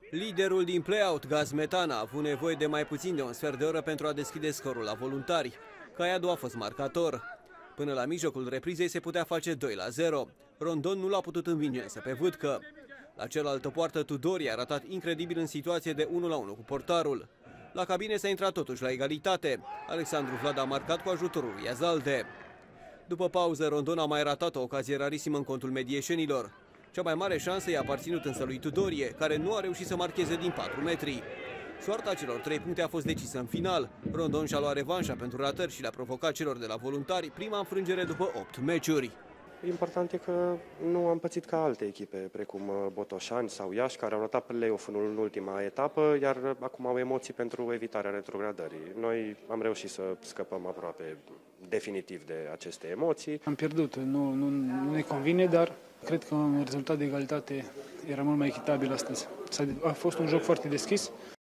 Liderul din play-out, Gaz Metana, a avut nevoie de mai puțin de un sfert de oră pentru a deschide scorul la voluntari. Caiadu a fost marcator. Până la mijlocul reprizei se putea face 2-0. Rondon nu l-a putut învinge însă pe vâdcă. La cealaltă poartă, Tudori a ratat incredibil în situație de 1-1 cu portarul. La cabine s-a intrat totuși la egalitate. Alexandru Vlad a marcat cu ajutorul lui Iazalde. După pauză, Rondon a mai ratat o ocazie rarisimă în contul medieșenilor. Cea mai mare șansă i-a aparținut însă lui Tudorie, care nu a reușit să marcheze din 4 metri. Soarta celor 3 puncte a fost decisă în final. Rondon și-a luat revanșa pentru ratări și le-a provocat celor de la voluntari prima înfrângere după 8 meciuri. Important e că nu am pățit ca alte echipe, precum Botoșani sau Iași, care au ratat play-off-ul în ultima etapă, iar acum au emoții pentru evitarea retrogradării. Noi am reușit să scăpăm aproape definitiv de aceste emoții. Am pierdut, nu ne convine, dar cred că un rezultat de egalitate era mult mai echitabil astăzi. A fost un joc foarte deschis,